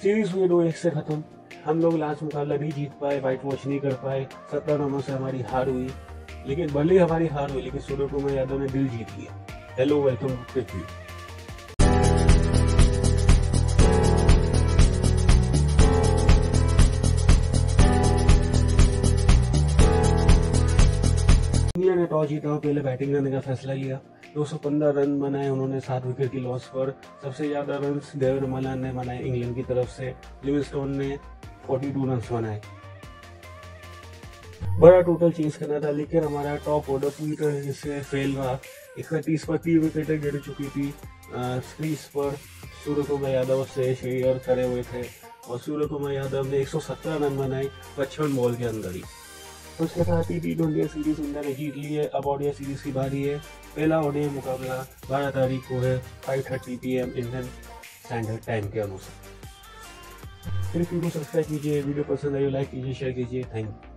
Series हुई 2-1 से खत्म। हम लोग लास्ट मुकाबला नहीं जीत पाए, वाइट वॉश नहीं कर पाए, 17 रनों से हमारी हार हुई। लेकिन भले ही हमारी हार हुई, लेकिन सूर्य कुमार यादव ने दिल जीत लिया। Hello, welcome to Prithvi. India ने टॉस जीता और पहले बैटिंग करने का फैसला लिया। 215 रन बनाए उन्होंने 7 विकेट की लॉस पर। सबसे ज्यादा रन डेविड मलान ने बनाए इंग्लैंड की तरफ से। लिविंगस्टोन ने 42 रन बनाए। बड़ा टोटल चेंज करना था, लेकिन हमारा टॉप ऑर्डर पूरी तरह से फेल रहा। 31 पर 3 विकेटें गिर चुकी थी। क्रीज पर सूर्य कुमार यादव से शेयर खड़े हुए थे और सूर्य कुमार यादव ने 117 रन बनाए 55 बॉल के अंदर ही। तो उसके साथ ही T20 सीरीज इंडिया ने जीत ली है। अब ओडीआई सीरीज की बारी है। पहला ओडीआई मुकाबला 12 तारीख को है 5:30 PM इंडियन स्टैंडर्ड टाइम के अनुसार। फिर वीडियो को सब्सक्राइब कीजिए, वीडियो पसंद आई लाइक कीजिए, शेयर कीजिए। Thank you.